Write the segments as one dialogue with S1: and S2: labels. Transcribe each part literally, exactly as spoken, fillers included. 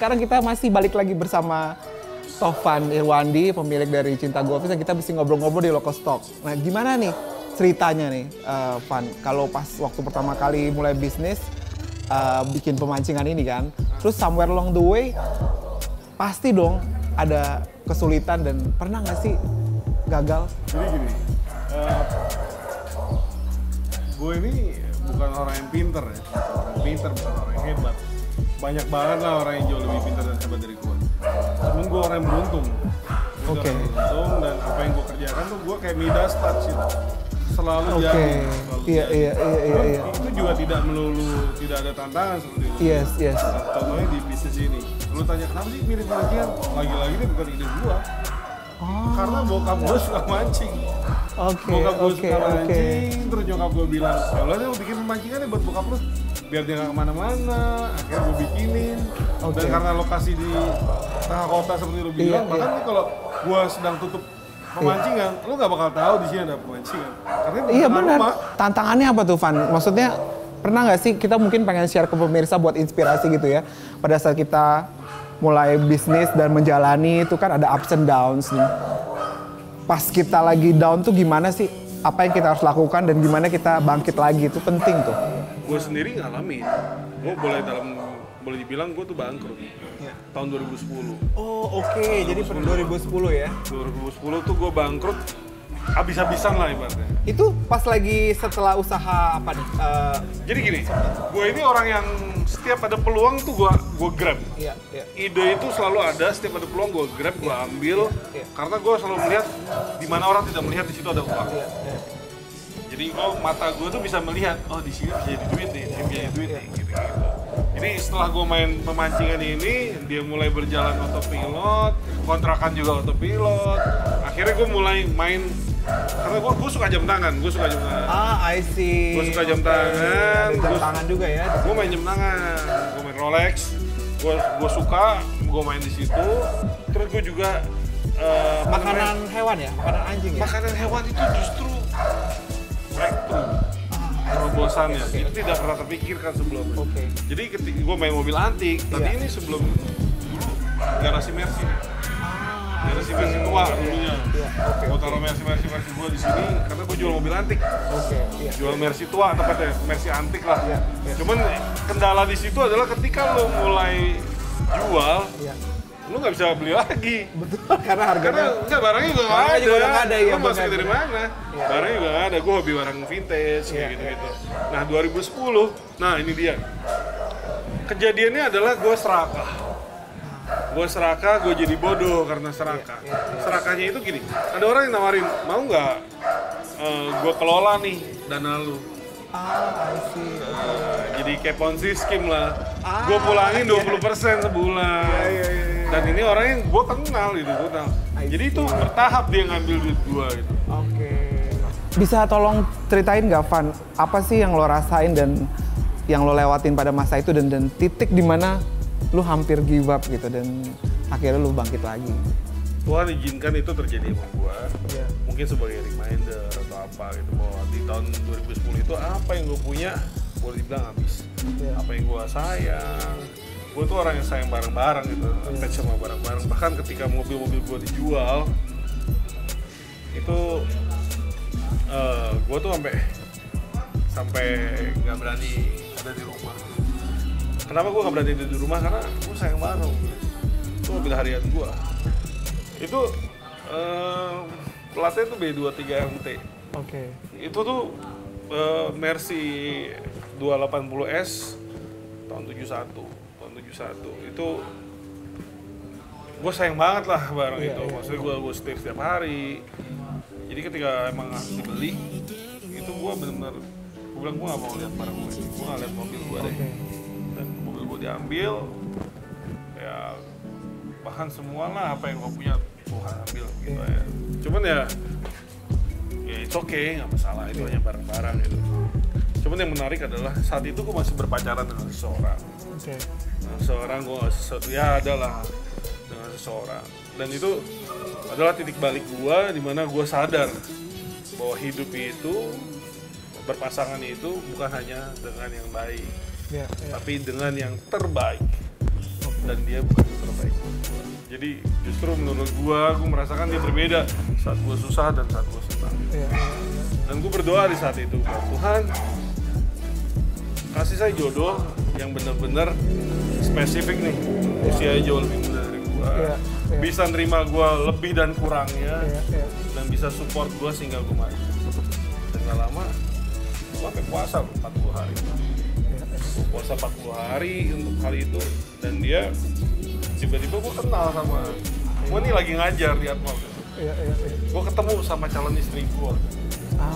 S1: sekarang kita masih balik lagi bersama Tovan Irwandi, pemilik dari Cinta Golfis, dan kita mesti ngobrol-ngobrol di Local Stock. Nah, gimana nih ceritanya nih, uh, Van? Kalau pas waktu pertama kali mulai bisnis, uh, bikin pemancingan ini kan, terus somewhere along the way, pasti dong ada kesulitan dan pernah nggak sih gagal?
S2: Jadi gini, uh, gue ini bukan orang yang pinter ya, orang yang pinter bukan orang yang hebat. Banyak banget lah orang yang jauh lebih pintar dan hebat dari gue. Cuman gue orang yang beruntung. Gue
S1: okay.
S2: orang beruntung dan apa yang gue kerjakan tuh gue kayak Midas touch gitu. Selalu
S1: okay.
S2: jadi. Selalu
S1: iya,
S2: jadi.
S1: iya, iya, iya, iya.
S2: Itu juga tidak melulu, tidak ada tantangan seperti itu.
S1: Yes, yes.
S2: Nah, contohnya di bisnis ini. Lu tanya kenapa sih milih mancing? Lagi-lagi ini bukan ide gue. Oh. Karena bokap gue suka mancing.
S1: Oke,
S2: bokap gue
S1: oke,
S2: suka mancing,
S1: okay.
S2: terus nyokap gue bilang, ya udah deh bikin pemancingan ya buat bokap lu biar dia nggak kemana-mana. Akhirnya gue bikinin. Okay. Dan karena lokasi di tengah kota seperti lu bilang, iya, bahkan iya. nih kalau gue sedang tutup pemancingan, iya. lu nggak bakal tahu di sini ada pemancingan. Karena
S1: iya benar.
S2: Rumah.
S1: Tantangannya apa tuh, Van? Maksudnya pernah nggak sih kita mungkin pengen share ke pemirsa buat inspirasi gitu ya, pada saat kita mulai bisnis dan menjalani itu kan ada ups and downs nih. Pas kita lagi down tuh gimana sih? Apa yang kita harus lakukan dan gimana kita bangkit lagi, itu penting tuh.
S2: Gue sendiri ngalamin. Gue boleh dalam boleh dibilang gue tuh bangkrut. Ya. Tahun dua ribu sepuluh.
S1: Oh oke, okay. Jadi pada dua ribu sepuluh ya?
S2: dua ribu sepuluh tuh gue bangkrut habis-habisan lah ibaratnya.
S1: Itu pas lagi setelah usaha apa nih? Uh,
S2: Jadi gini, gue ini orang yang setiap ada peluang tuh gue gue grab.
S1: Iya, iya.
S2: Ide itu selalu ada, setiap ada peluang gue grab, gue ambil. Iya, iya. Karena gue selalu melihat di mana orang tidak melihat di situ ada uang. Iya, iya. Jadi oh, mata gue tuh bisa melihat, oh di sini bisa jadi duit nih, bisa jadi duit nih, gitu-gitu. Jadi setelah gue main pemancingan ini, dia mulai berjalan autopilot, kontrakan juga autopilot. Akhirnya gue mulai main. Karena gue, gue suka jam tangan, gue suka jam tangan.
S1: Ah, I see.
S2: Gue suka jam okay. tangan.
S1: Jam gua, tangan juga ya.
S2: Gue main jam tangan, gue main Rolex. Gue gue suka, gue main di situ. Terus gue juga uh,
S1: makanan main, hewan ya, makanan anjing ya.
S2: Makanan hewan itu justru breakthrough. Terobosannya, okay, okay. Itu tidak pernah terpikirkan sebelumnya. Okay. Jadi ketika gue main mobil antik, yeah. Tadi ini sebelum dulu garasi Mercy. Mercy Mercy tua dulunya. Iya, okay, gue taruh Mercy Mercy Mercy gue di sini karena gue jual mobil antik. Oke. Okay, iya. Jual Mercy tua tepatnya, Mercy antik lah. Iya, iya. Cuman kendala di situ adalah ketika lo mulai jual, iya. Lo nggak bisa beli lagi. Betul. Karena harganya. Karena enggak, barangnya juga nggak ada. Juga nggak ada. Iya. Lo masuk dari mana? Iya. Barangnya juga nggak ada. Gue hobi barang vintage kayak gitu-gitu. Iya. Nah dua ribu sepuluh, nah ini dia. Kejadiannya adalah gue serakah. Gue serakah, gue jadi bodoh karena serakah. Yeah, yeah, yeah. Serakahnya itu gini, ada orang yang nawarin, mau nggak uh, gue kelola nih dana lu.
S1: Ah, I see.
S2: Uh, jadi kayak Ponzi scheme lah.
S1: Ah,
S2: gue pulangin dua puluh persen sebulan. Yeah, yeah, yeah. Dan ini orang yang gue kenal gitu, gue kenal. Jadi itu bertahap dia ngambil duit gue gitu.
S1: Oke. Okay. Bisa tolong ceritain nggak, Van, apa sih yang lo rasain dan yang lo lewatin pada masa itu dan, dan titik di mana lu hampir give up gitu dan akhirnya lu bangkit lagi.
S2: Tuhan izinkan itu terjadi sama gua.
S1: Yeah.
S2: Mungkin sebagai reminder atau apa gitu bahwa di tahun dua ribu sepuluh itu apa yang gua punya boleh dibilang habis. Yeah. Apa yang gua sayang. Gua tuh orang yang sayang barang-barang gitu, yeah. Attach sama barang-barang. Bahkan ketika mobil-mobil gua dijual itu uh, gua tuh sampai sampai nggak berani ada di rumah. Kenapa gue gak berani di rumah? Karena gue sayang banget. Itu mobil harian gue. Itu uh, platnya tuh B dua tiga M T. Oke.
S1: Okay.
S2: Itu tuh uh, Mercy dua delapan nol S tahun tujuh satu. Tahun tujuh satu. Itu gue sayang banget lah barang yeah, itu. Yeah, Maksudnya gue gue setir setiap hari. Jadi ketika emang harus dibeli, itu gue benar-benar gue bilang gue gak mau lihat barang gue ini. Gue gak lihat mobil gue deh. Okay. Dan mobil gue diambil, ya bahkan semua lah apa yang gue punya Tuhan ambil gitu ya. Cuman ya, ya it's okay, nggak masalah, itu hanya barang-barang gitu. Cuman yang menarik adalah saat itu gue masih berpacaran dengan seseorang.
S1: Okay.
S2: Dengan seseorang gue sesuatu ya adalah dengan seseorang. Dan itu adalah titik balik gue di mana gue sadar bahwa hidup itu berpasangan itu bukan hanya dengan yang baik. Yeah, yeah. Tapi dengan yang terbaik. Okay. dan dia bukan yang terbaik buat gue. Jadi justru menurut gue, gue merasakan dia berbeda saat gue susah dan saat gue senang.
S1: Iya, iya, iya.
S2: Dan gue berdoa di saat itu, Tuhan kasih saya jodoh yang benar-benar spesifik nih, usianya jauh lebih muda dari gue,
S1: iya, iya.
S2: bisa nerima gue lebih dan kurangnya,
S1: iya, iya.
S2: dan bisa support gue sehingga gue maju. Dan gak lama, gue sampai puasa empat puluh hari. Gue puasa empat puluh hari untuk hal itu, dan dia tiba-tiba gue kenal sama, gue nih lagi ngajar di Atma gitu.
S1: Iya, iya, iya.
S2: Gue ketemu sama calon istri gue.
S1: Ah.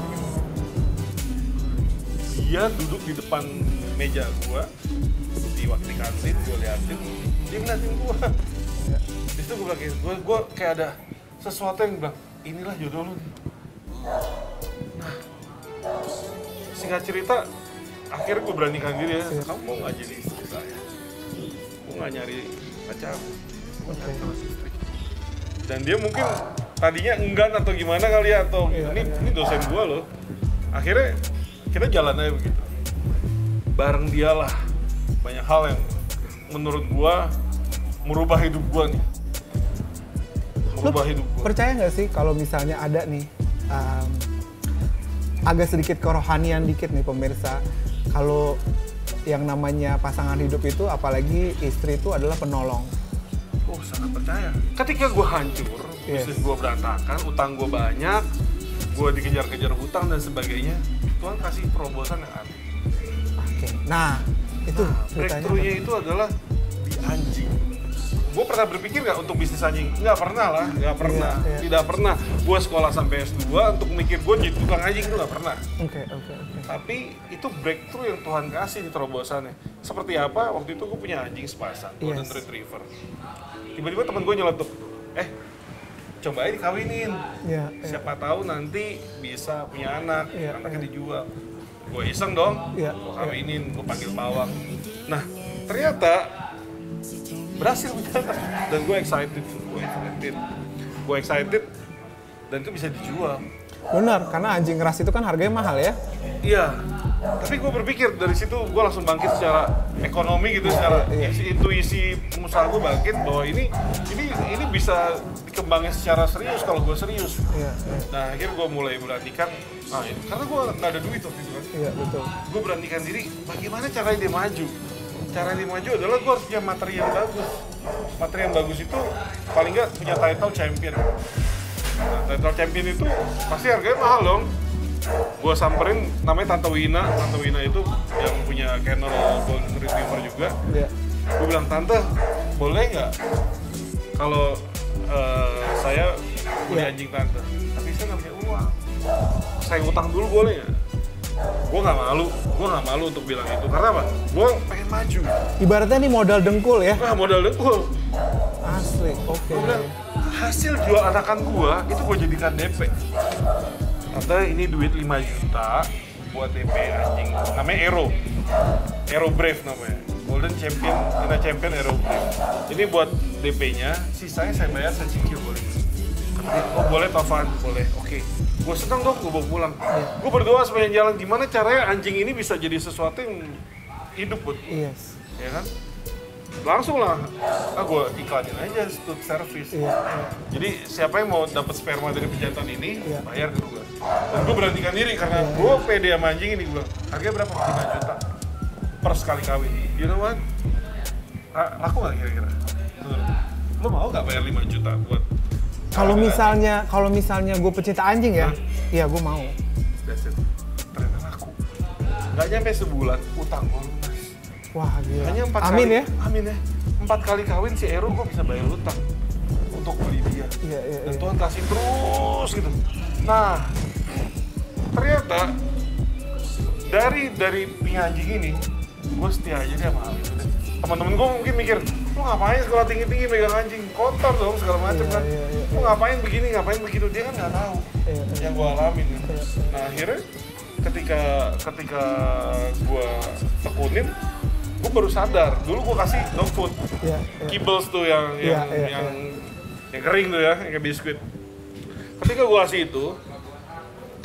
S2: Dia duduk di depan meja gue, di waktu di kantin, gue liatin, dia ngeliatin gue.
S1: Ya.
S2: Di situ gue kayak, gue, gue kayak ada sesuatu yang bilang, inilah jodoh lu nih. Nah, singkat cerita, akhirnya gue beranikan diri ya, kamu mau nggak jadi istri saya? Gue nggak nyari pacar, gue nyari terus istri. Dan dia mungkin tadinya enggan atau gimana kali ya, atau
S1: ya,
S2: ini,
S1: ya.
S2: ini dosen gue loh. Akhirnya kita jalan aja begitu. Bareng dialah banyak hal yang menurut gue merubah hidup gue nih. Merubah
S1: Lu
S2: hidup gue.
S1: Percaya nggak sih kalau misalnya ada nih um, agak sedikit kerohanian dikit nih pemirsa, kalau yang namanya pasangan hidup itu, apalagi istri itu adalah penolong.
S2: Oh, sangat percaya. Ketika gue hancur,
S1: Yes.
S2: bisnis gue berantakan, utang gue banyak, gue dikejar-kejar hutang dan sebagainya, Tuhan kasih terobosan yang aneh.
S1: Oke. Nah, itu
S2: Nah,
S1: ceritanya.
S2: breakthrough-nya itu adalah di anjing. Gue pernah berpikir nggak untuk bisnis anjing? Nggak pernah lah, nggak pernah,
S1: Iya, iya.
S2: tidak pernah. Gue sekolah sampai S dua untuk mikir gue jadi tukang anjing itu nggak pernah.
S1: Oke, oke, oke.
S2: Tapi itu breakthrough yang Tuhan kasih di terobosannya. Seperti apa? Waktu itu gue punya anjing sepasang, Golden
S1: Yes.
S2: Retriever. Tiba-tiba temen gue nyeletuk, eh coba aja dikawinin.
S1: Iya, iya.
S2: Siapa tahu nanti bisa punya anak,
S1: Iya,
S2: anaknya
S1: iya.
S2: dijual. Gue iseng dong,
S1: Iya,
S2: gue
S1: iya.
S2: kawinin, gue panggil pawang. Nah, ternyata berhasil punya anak. Dan gue excited, gue excited, gue excited, dan itu bisa dijual.
S1: Benar, karena anjing ras itu kan harganya mahal ya.
S2: Iya, tapi gue berpikir dari situ gue langsung bangkit secara ekonomi gitu, secara
S1: iya.
S2: isi- intuisi pengusaha gue bangkit bahwa ini ini ini bisa dikembangin secara serius kalau gue serius.
S1: Iya, iya,
S2: Nah akhirnya gue mulai beranikan, nah, ini, karena gue nggak ada duit waktu itu kan,
S1: iya, betul.
S2: gue beranikan diri. Bagaimana caranya dia maju? Cara dia maju adalah gue harus punya materi yang bagus. Materi yang bagus itu paling nggak punya title champion. Nah, title champion itu pasti harganya mahal dong. Gue samperin, namanya Tante Wina. Tante Wina itu yang punya kennel Golden Retriever juga.
S1: Iya.
S2: Gue bilang, Tante, boleh nggak kalau uh, saya punya
S1: Iya.
S2: anjing Tante? Tapi saya nggak punya uang. Saya utang dulu boleh nggak? Gue nggak malu, gue nggak malu untuk bilang itu. Karena apa? Gue pengen maju.
S1: Ibaratnya nih modal dengkul ya.
S2: Nah, modal dengkul.
S1: Asli, oke.
S2: Gue bilang, hasil jual anakan gue itu gue jadikan D P. Tante, ini duit lima juta buat D P anjing. Namanya Aero. Aero Brave namanya. Golden Champion, Ina Champion Aero Brave. Ini buat D P-nya, sisanya saya bayar, saya cicil boleh. Oh boleh Taufan, boleh. Oke. Gue seneng dong, gue bawa pulang. Gue berdoa sepanjang jalan, gimana caranya anjing ini bisa jadi sesuatu yang hidup buat gue.
S1: Yes.
S2: Ya kan? Langsung lah, ah gue iklanin aja stud service.
S1: Iya, iya.
S2: Jadi siapa yang mau dapat sperma dari pejantan ini,
S1: Iya.
S2: bayar ke gue. Dan gue beranikan diri karena gue pede sama anjing ini. Gue bilang, harganya berapa? lima juta per sekali kawin. You know what? Ra- Laku nggak kira-kira? Lo mau nggak bayar lima juta buat?
S1: Kalau misalnya, kalau misalnya gue pecinta anjing ya, iya gue mau.
S2: That's it. Ternyata laku. Nggak nyampe sebulan, utang gue lunas.
S1: Wah gila.
S2: Hanya empat
S1: Amin
S2: kali,
S1: ya.
S2: Amin ya. Empat kali kawin si Ero gue bisa bayar utang untuk beli dia.
S1: Iya, iya,
S2: Dan
S1: iya.
S2: Tuhan kasih terus gitu. Nah, ternyata dari dari punya anjing ini, gue setia aja deh sama hal itu deh. Teman-teman gue mungkin mikir, lu ngapain sekolah tinggi-tinggi megang anjing, kotor dong segala macam
S1: Iya,
S2: kan.
S1: iya, iya,
S2: Lu ngapain begini, ngapain begitu, dia kan nggak tahu
S1: Iya, iya.
S2: yang gue alamin. Gitu.
S1: Iya, iya.
S2: Nah akhirnya ketika ketika gue tekunin, gue baru sadar. Dulu gue kasih dog food,
S1: Iya, iya.
S2: kibbles tuh yang
S1: Iya,
S2: yang
S1: iya,
S2: yang, yang kering tuh ya, yang kayak biskuit. Ketika gue kasih itu,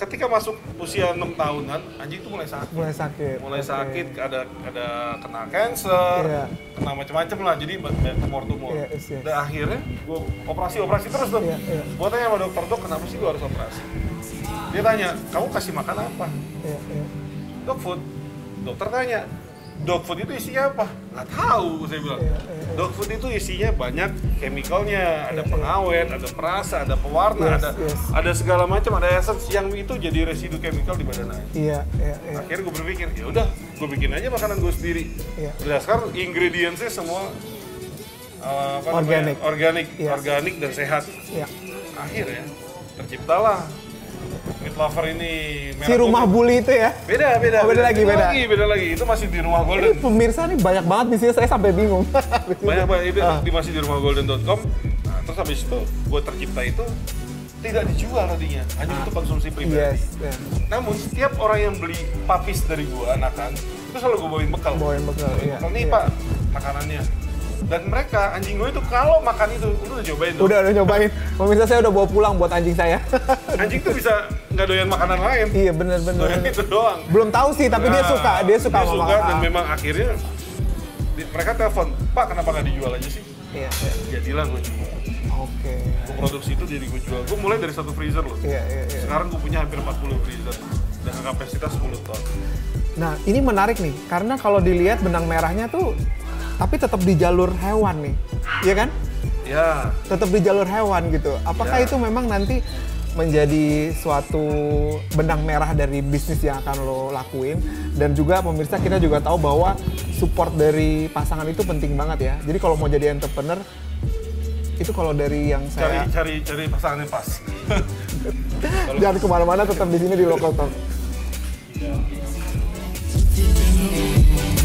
S2: ketika masuk usia enam tahunan, anjing itu mulai sakit.
S1: Mulai sakit.
S2: Mulai
S1: okay.
S2: sakit, ada ada kena cancer, yeah. kena macam-macam lah. Jadi banyak tumor-tumor. Yeah, yes, yes. Dan akhirnya gue operasi-operasi terus tuh. Yeah, yeah. Gue tanya sama dokter, dok kenapa sih gue harus operasi? Dia tanya, kamu kasih makan apa? Yeah, yeah. Dog food. Dokter tanya, dog food itu isinya apa? Nggak tahu, saya bilang. Yeah, yeah. Dog food itu isinya banyak chemicalnya, ada pengawet, ada perasa, ada pewarna, yes, ada yes. ada segala macam, ada essence yang itu jadi residu chemical di badan aja.
S1: Iya, iya, iya.
S2: Akhirnya gue berpikir, ya udah, gue bikin aja makanan gue sendiri. Iya. Berdasarkan ingredientsnya semua uh, apa
S1: organik,
S2: namanya? organik,
S1: yes.
S2: organik dan sehat. Iya. Akhirnya terciptalah Meat Lover ini.
S1: Si rumah bully itu ya?
S2: Beda, beda.
S1: Oh, beda, beda lagi, beda.
S2: lagi, beda lagi. Itu masih di rumah Golden.
S1: Ini pemirsa nih banyak banget di sini, saya sampai bingung.
S2: banyak banget, itu ah. di masih di rumah golden dot com. Nah, terus habis itu, gue tercipta itu tidak dijual tadinya, hanya ah. untuk konsumsi pribadi. Yes, yeah. Namun setiap orang yang beli papis dari gue, anakan, itu selalu gue bawain bekal.
S1: Bawain bekal, iya.
S2: Bekal, nih
S1: iya.
S2: Pak, makanannya. Dan mereka, anjing gue itu kalau makan itu, lu udah cobain dong?
S1: Udah, udah nyobain. Pemirsa saya udah bawa pulang buat anjing saya.
S2: Anjing tuh bisa nggak doyan makanan lain.
S1: Iya, bener-bener.
S2: Doyan itu doang.
S1: Belum tahu sih, tapi nah, dia suka. Dia suka
S2: dia
S1: sama
S2: suka dan memang akhirnya di, mereka telepon, Pak kenapa nggak dijual aja sih?
S1: Iya, iya.
S2: Jadilah gue jual.
S1: Oke. Okay.
S2: Gue produksi itu jadi gue jual. Gue mulai dari satu freezer loh.
S1: Iya, iya, iya.
S2: Sekarang gue punya hampir empat puluh freezer dengan kapasitas sepuluh ton.
S1: Nah, ini menarik nih, karena kalau dilihat benang merahnya tuh tapi tetap di jalur hewan nih, iya kan?
S2: Ya.
S1: Tetap di jalur hewan gitu. Apakah ya. itu memang nanti menjadi suatu benang merah dari bisnis yang akan lo lakuin? Dan juga pemirsa, kita juga tahu bahwa support dari pasangan itu penting banget ya. Jadi kalau mau jadi entrepreneur, itu kalau dari yang saya...
S2: Cari, cari, cari pasangan yang pas.
S1: Jangan kemana-mana, tetap di sini di Local Talk. Ya.